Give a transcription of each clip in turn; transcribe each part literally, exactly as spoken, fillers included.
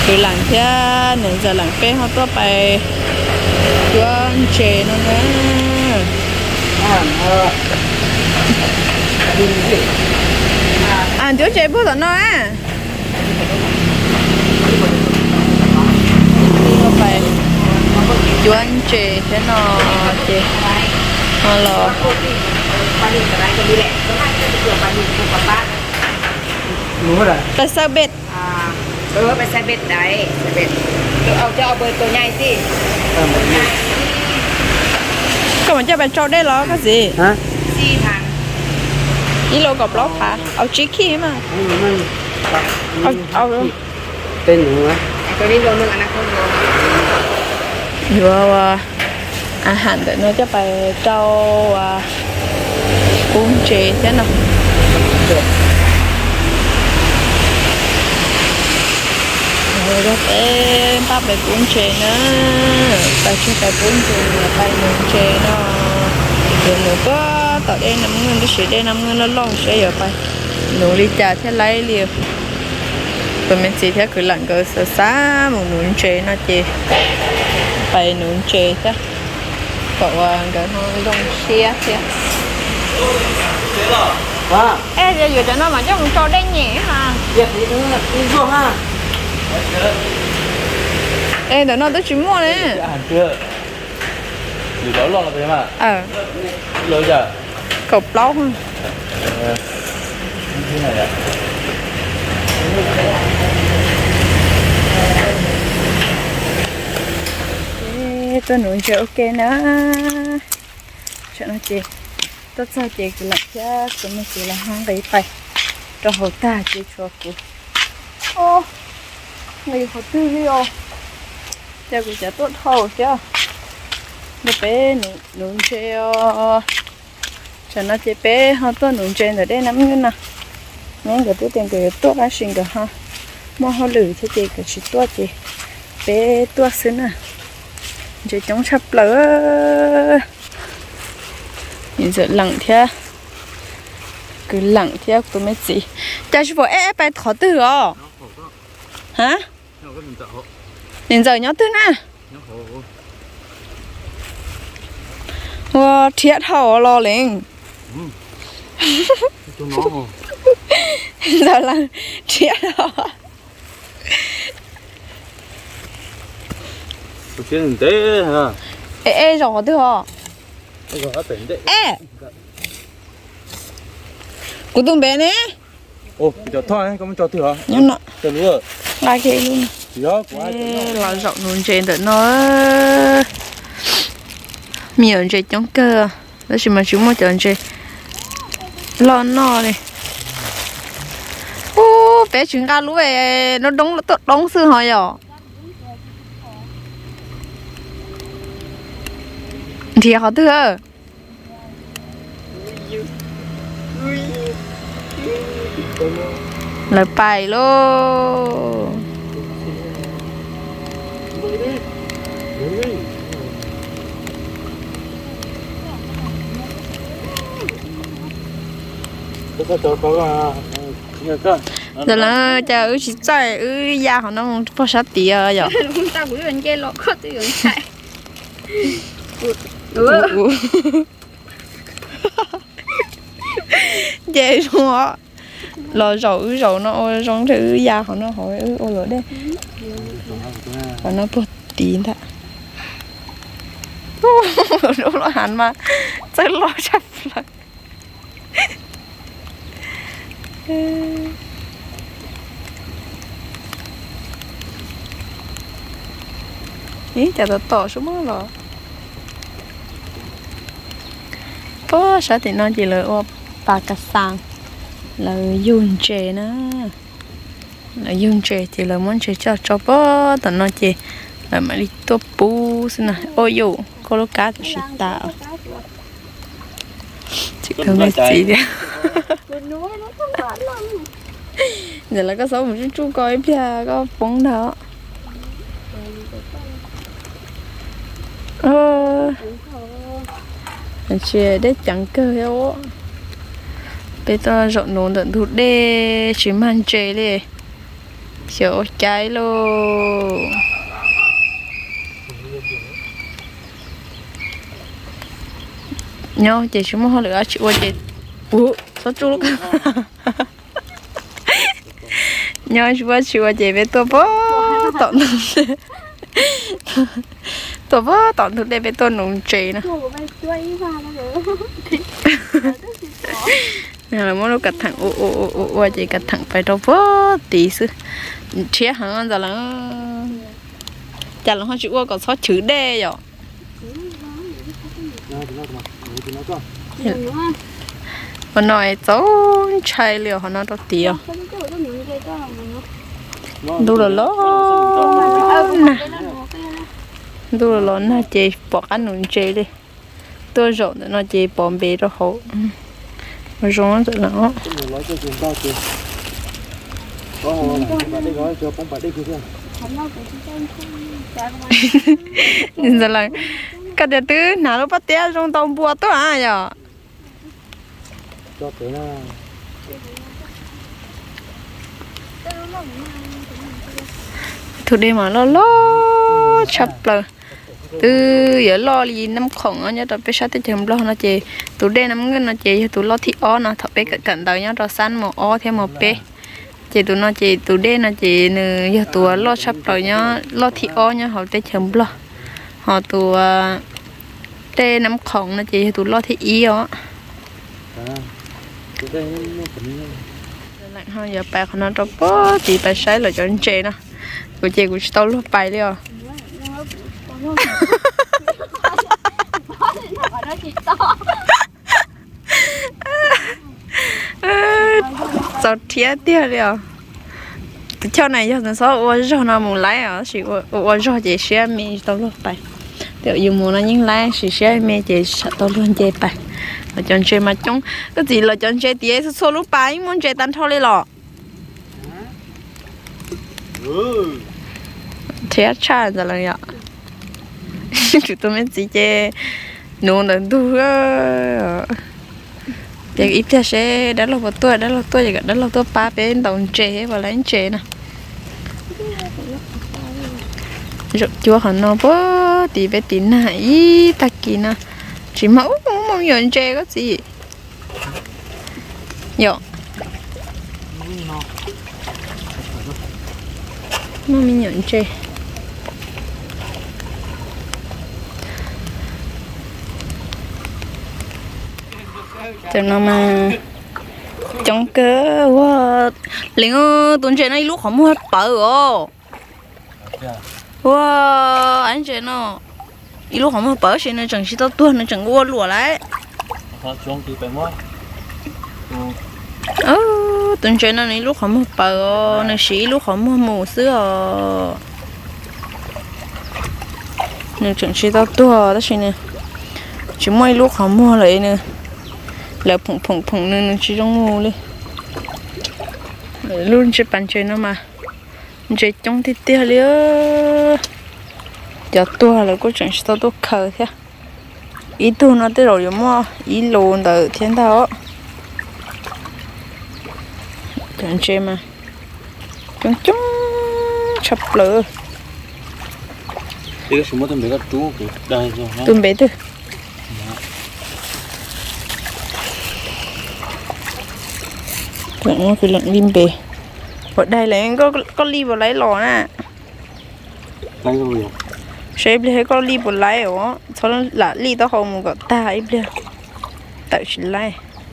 cứ làm thế nên giờ làm bé họ tôi phải chuẩn chế nó nữa à chỗ chế bữa đó nó á nó phải chuẩn chế thế nó chế họ lo tại sao bệt ừไปใส่เบ็ดได้ใส่เบ็ดเอาจะเอาเบอร์ตัวใหญ่สิก็มันจะเป็นโจได้หรอก็สิฮะสี่ทางอีโลกับล็อกค่ะเอาชิคกี้มาเอาเอาเป็นหนูไหมตัวนี้โลนึงอันนั้นครึ่งโลอยู่ว่าอาหารเดี๋ยวเราจะไปเจ้าว่ากุ้งเจใช่ไหมrồi đó em bắt bài cuốn chè nữa bài chơi bài cuốn chè là bài nướng chè nó rồi nữa có tao đây năm ngân cái sợi đây năm ngân nó long sẽ giờ bài nướng đi chả thế lấy liền tụi mình chỉ theo cứ lặn cơ sơ xá một nướng chè nó chè bài nướng chè chứ cậu cái nó long xe chứ ê giờ giờ cho nó mà chắc cũng cho đen nhẹ ha việc gì nữa là đi vô ha. Ê, đợi nó tới chín mua đấy. Ăn chưa? Điều đó lo là thế mà. Ờ. Lâu chưa? Cột lâu hơn. Ờ. Thế này ạ. Ê, tôi nuôi chơi ok nữa. Chuyện nó chị. Tốt sao chị cứ lặng chứ, tôi mới chỉ là hang đấy tay. Cho hậu ta chị cho cô. Ô. Người có tư đi ô cho cái chả tốt hầu chứ nó bé nụ nụ chơi cho nó chơi bé họ tôi nụ chơi ở đây lắm nữa nè những cái tôi tiền cái tốt là xin cái ha mua họ lử thế chị cái chỉ tốt chị bé tốt xíu nè chơi chống sập lỡ nhìn giờ lặng thế cứ lặng thế tôi mới gì cha chú bảo ép bài thọ tư à hả đến giờ nhớ tư nè wow thiệt hậu lo lên giờ là thiệt hậu chuyện thế hả ê ê rõ tư hả ê của tụi bé nè ồ cho thôi không cho thử hả nhưng nó cho nữa lại kia luôn là rộng luôn trên tận nó miệng trên chống cơ đó chỉ mà chúng mà chọn trên lo no này ô bé chúng ta lúa về nó đóng nó đóng xương hỏi rồi thì họ thưa lời bài luôn giờ là chờ ư chỉ chạy ư da họ nó có sát tía rồi không ta bữa anh chơi lọ có tiêu chạy dễ luôn á lò rầu ư rầu nó ôi rong thử da họ nó hỏi ư ôi lửa đây và nó bột tín thật đúng là hẳn mà chắc lo chặt lại ý chả tao tỏ xuống mất rồi có sao thì nó chỉ là ô bà cà sang là yun chè nữa là yun chè thì là món chè cho cho bó tao nó chè là mà đi tô pu xin nè ôi dụ có lô cá thì sẽ tạo chị không biết gì đấy giờ là có số một chút chú coi bia có bóng đó ơ chuyện đấy chẳng cơ đâu bây giờ rộn nón tận thụt đê chỉ mang chè đi chỗ trái luôn nhau chị chúng nó lửa chịu chị ủa sao chú lúc nhau chú chịu chị với tôi bó tận tôi bó tận thực đây với tôi nung chị nè nè là muốn nó cắt thẳng ô ô ô ô ô chị cắt thẳng phải đâu bó tí xứ chia hả giờ là chả là họ chịu có số chữ đê rồi họ nói cháu chạy liều họ nói đâu tiệt đủ là lố nè đủ là lố nè chị bỏ ăn nướng chị đi tôi rộn để nó chị bỏ bể rồi hổ mà rộn rồi nó nhìn ra là cái đệ tử nào nó bắt té trong tàu bùa tôi à giờ cho cái là thôi đi mà lo lo chập rồi từ giờ lo gì năm khổng á nhớ tập bé sát tới chừng lo nó chị tụi đen năm ngân nó chị tụi lo thì ó nó thật bé cận đầu nhớ rồi săn một ó thêm một bé chị tụi nó chị tụi đen nó chị nè giờ tụi lo chập rồi nhớ lo thì ó nhớ họ tới chừng lo họ tụi đen năm khổng nó chị tụi lo thì ý ó lại thôi giờ bà nó đâu có chị bà sai là cho anh chị nè của chị của tao lúc bài đi à sao thiệt thiệt đi à theo này giờ sao tôi cho nó muốn lấy à chỉ tôi cho chị share mi tao lúc bài tiểu dùng muốn nó những like chỉ share mi chị tao luôn chị bài là chọn chơi mà chúng cái gì là chọn chơi tía số số lúc bài muốn chơi tan thôi đi lọ thế cha rồi là nhở chúng tôi mới chỉ chơi nô lần tu á giờ ít ra sẽ đã là một tuổi đã là tuổi gì cả đã là tuổi ba bên đồng chơi và lấy chơi nè rồi chúa họ nó bớt thì bé tín này ta kỹ nè chỉ mẫu mong nhận chơi có gì nhở mong mình nhận chơi cho nó mà trong cơ wow liền tuần chơi này lúc không hết bờ rồi wow anh chơi nó lúc không hết bờ chơi nó chẳng chỉ tao tuần nó chẳng có lúa lại ơ tuần chơi nó này lúc không hết bờ nó chỉ lúc không hết mù sữa nó chẳng chỉ tao tuần đó chơi nè chỉ mấy lúc không mua lại nè là phồng phồng phồng nên chỉ trong ngô đi luôn chơi bàn chơi nó mà chơi trong thì tia liêu giờ tua là có chuyện sao tôi khờ thế ý tu nó tới rồi mà ý lồn từ thiên thao chuyện chơi mà chúng chúng chập lửa cái số mấy tụi bé các chú đây rồi tụi bé từ nó cứ lợn lim bề ở đây là có có ly vào lấy lò nè lấy rồi sẽ biết có ly vào lấy ở sau đó là ly tao không một cái ta ấy biết tại chỉ lấy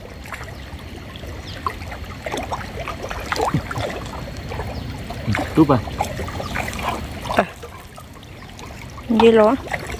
giúp à à gì lo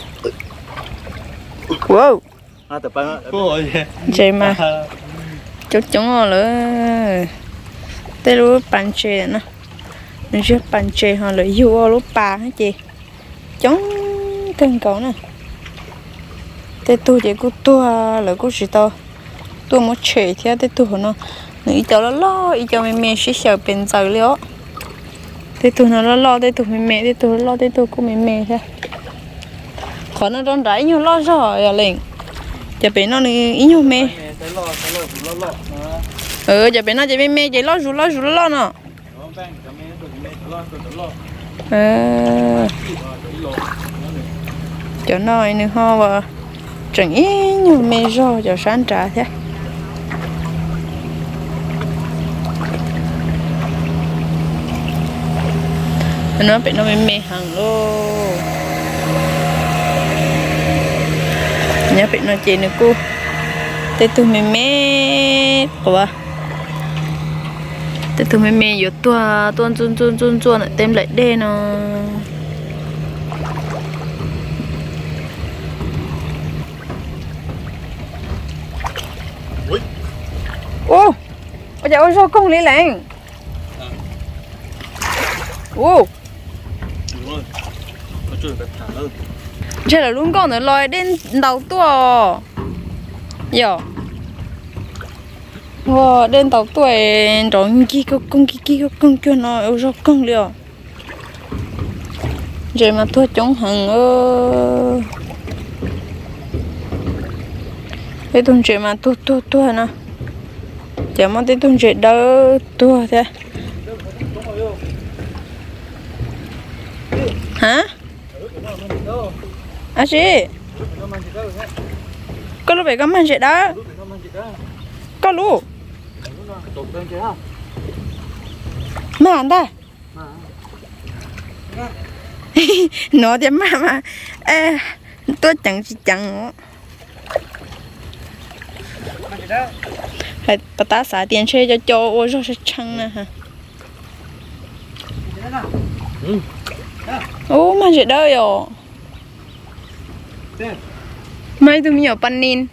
wow à tập bài ôi chơi mà chút chúng họ nữa tới lúc bàn chơi nè mình chưa bàn chơi họ lại vô lúc ba hết chị chống cân cậu nè tới tôi chỉ có tôi là có gì to tôi muốn chơi thì tới tôi nó nghĩ cho nó lo ý cho mình mẹ sẽ sợ bên giờ liệu tới tôi nó lo tới tôi mình mẹ tới tôi lo tới tôi cũng mình mẹ thôi còn nó đang đẩy nhau lo rồi à liền giờ bên nó này ý nhau mẹ ừ giờ bên nó giờ bên mẹ giờ lo rủ lo rủ lo nè ờ cho nói nữa ho và chẳng ý nhưng mẹ rồi cho sáng trà thế nó bị nó bị mê hàng luôn nhớ bị nó chị nữa cô tê tôi mê mê của tê tôi mê mê vô tua tuôn tuôn tuôn tuôn tuôn lại tem lại đê nó ô ôi trời ơi sao không lý lạnh ô chơi là luôn con nữa lòi đến đầu tua giờ wow đến đầu tuổi rồi kia có con kia kia có con kia nó ở rồi con liều rồi mà thua chống hàng ơ cái thùng chuyện mà tua tua tua nè chả mà cái thùng chuyện đỡ tua thế hả à chị có lúc phải có mang chuyện đó có lúc mà anh ta nó thì mà mà ê tôi chẳng chỉ chẳng phải ta ta xài tiền chơi cho cho ô rồi sẽ chăng nè hả ô mà chuyện đó rồi mấy tụi mình ở panin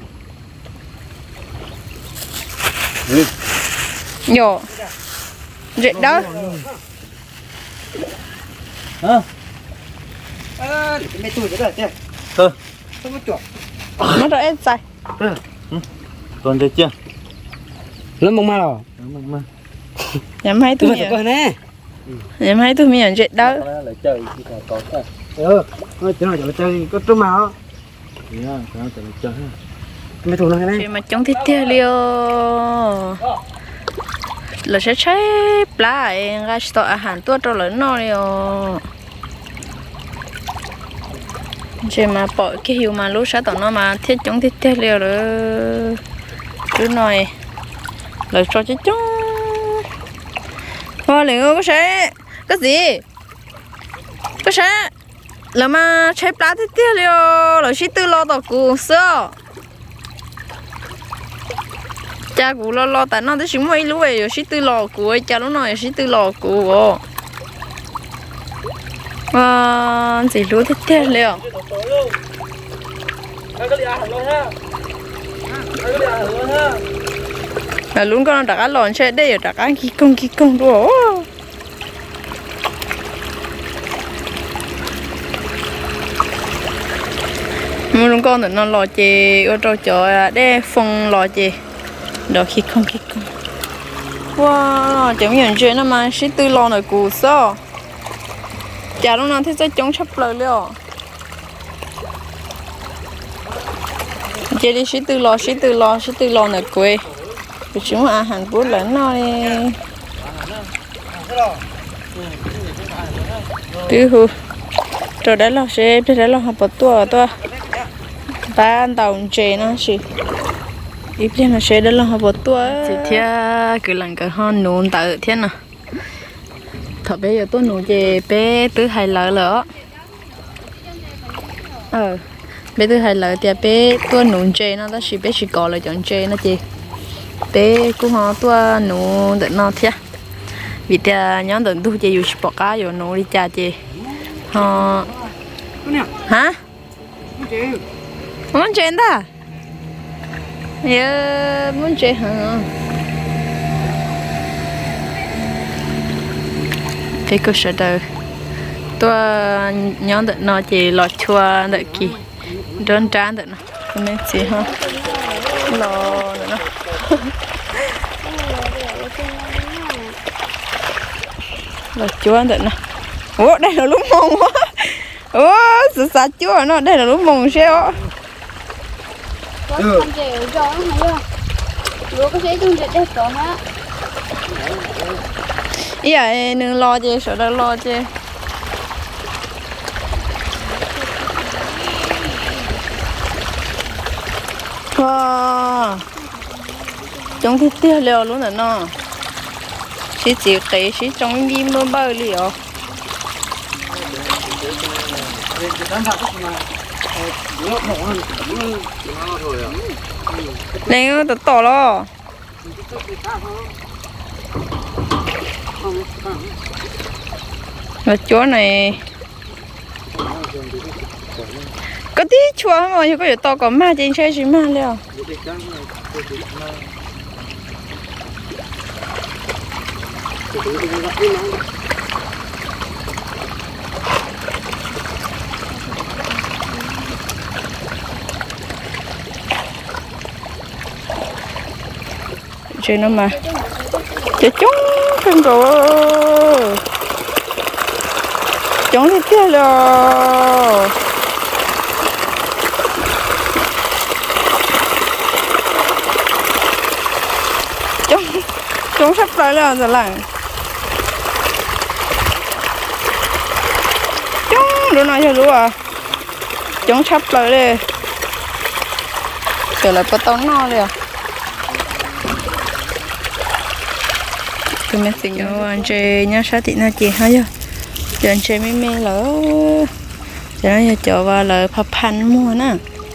nhỏ chuyện đó hả ờ mẹ tuổi cái đấy ừ không có chuột nó rồi em sai còn chơi chưa lớn mông ma rồi mông ma nhà mấy tụi tôi mình coi nè nhà mấy tụi mình ở chuyện đó lại chơi thì còn có ừ nói chuyện là chơi có trúng màu dạ cái nó chơi mẹ thủ nó cái này chuyện mà chống thiết tiêu liêu là sẽ chơi plá ngay storeอาหารตัวตัวlớn nó liêu chuyện mà bỏ cái hiệu mà lúc sau tao nó mà thiết chống thiết tiêu liêu rồi cứ nói là cho chứ chung hoa liền có sẽ cái gì có sẽ là mà chơi plá thiết tiêu liêu là chỉ tự lo tao cũng sợ cha cụ lo lo tại nó tới chúng mấy lúa rồi xí tư lò của cha nó nói xí tư lò của à gì lúa thế thế liệu là luôn con đặt ăn lòn chơi đây rồi đặt ăn kia công kia công đồ mua luôn con thì nó lò chè ở trâu chợ để phong lò chè đó khi không khi không wow chẳng nhận chuyện nó mà xí tư lo này cù sao chả lúc nào thế sẽ chống chấp lời liệu chơi đi xí tư lo xí tư lo xí tư lo này quê thì chúng ăn hàng bún lớn nói cứ hù rồi đấy là sẽ đấy là học bớt tua tua ba tàu chè nó xí ít tiền là sẽ đó là học bớt tua thì thia cứ lần cái hòn nôn tự thiên à thật bây giờ tôi nôn về bé tứ hai lợ lỡ ờ bé tứ hai lợ thì bé tôi nôn chè nó đó chỉ bé chỉ có là chọn chè nó chị bé cũng họ tôi nôn được nó thia vì thì nhóm đợt tôi chơiอยู่sport cá rồi nôn đi cha chị họ hả muốn chơi ta yeah muốn chơi hả cái cơ sở đời tôi nhóm đợt nó chỉ lọt chua đợt kỳ đơn trán đợt nó nên chỉ ha lò nữa nó lọt chua đợt nó ủa đây là lúc mông quá ủa sợ sợ chua nó đây là lúc mông sao con chèo cho nó hay không? Lúa có sẽ tung chết đẹp đó hả? ý là đừng lo chứ sợ đâu lo chứ wow chúng thì tiêu liều luôn rồi nó chỉ chỉ cái chỉ trong đi mưa bơi liều lên nó to lo ở chỗ này có tí chua mà có thể to có ma trên xe chỉ ma liều chuyện nó mà chết chúng không có chúng thì kia rồi chúng chúng sắp tới rồi rồi lại chúng đứa nói cho lúa à chúng sắp tới đi trở lại có tông no liền tụi mình sẽ nhớ anh chị nhớ sao thì nó chị hả chứ cho anh chị mấy mẹ lỡ cho nó cho vào lỡ phập hành mua nè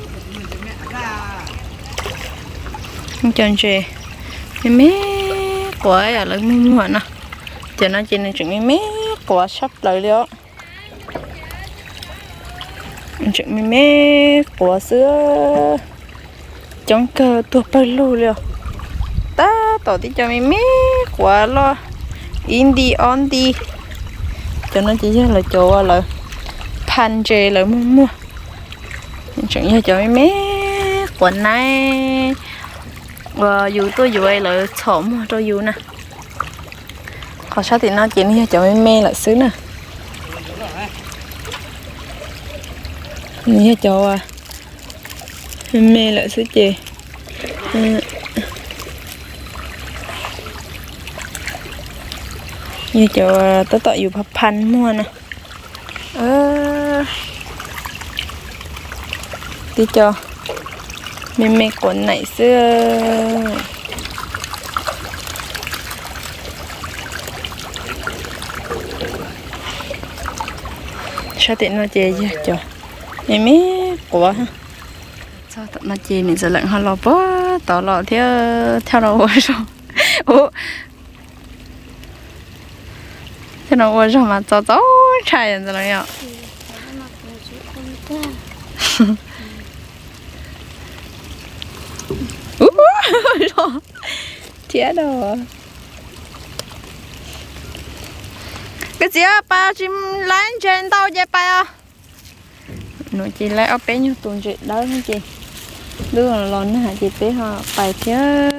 cho anh chị mấy mẹ quả à lỡ mua mua nè cho nó chị này chuyện mấy mẹ quả sắp lại đó chuyện mấy mẹ quả sữa chống cờ tuột bay lù liền ta tỏ tí cho mình mẹ quá lo in đi on đi cho nó chỉ là chỗ là pan chê là mua mua chẳng như cho mình mẹ quần này và dù tôi dù ai là xổm cho dù nè còn sao thì nó chỉ như cho mình mẹ là xứ nè như cho mẹ là xứ chê như cho tôi tạo dù phập hành mua nè ơ đi cho mình mẹ quần này xưa sao tiện nó chê chứ cho mình mẹ của ha sao tụi nó chê mình sẽ lạnh hoa lò bó tỏ lò theo theo đầu rồi ủa thế nó qua rồi mà cháu cháu trai rồi đấy ạ chết rồi cái gì à ba chim lái trên tàu dây bay à nó chỉ lấy ở bé như tuần chị đó không chị đưa là lon hả chị bé họ bài chứ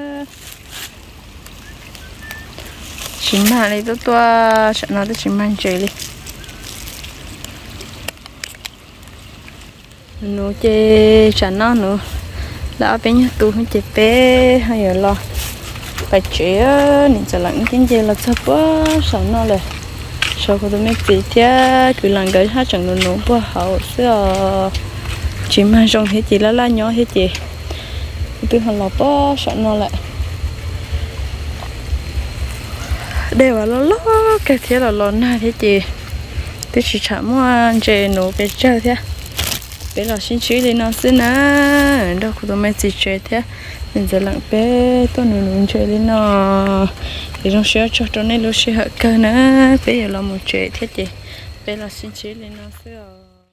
chim mà này tôi tôi sợ nó tôi chim ăn chơi đi nó chơi sợ nó nữa là bé như tôi không chơi bé hay là lo bài chơi nên sợ lạnh cái gì là sắp quá sợ nóเลยsợ có tôi mấy gì thế cứ làm cái hát chẳng nó nấu quá hậu xưa chim ăn xong hết chị lá lá nhỏ hết chị tôi hoàn lọt quá sợ nó lại đều là lo cái thế là lo na thế chị tôi chỉ chạm mua chơi nấu cái chơi thế bây giờ xin chữ đi nó xin á đâu có tôi mấy gì chơi thế nên giờ lặng bé tôi nấu nấu chơi đi nó thì trong sữa cho cho nên lúc sữa cơ nữa bây giờ là một chơi thế chị bây giờ xin chữ đi nó xưa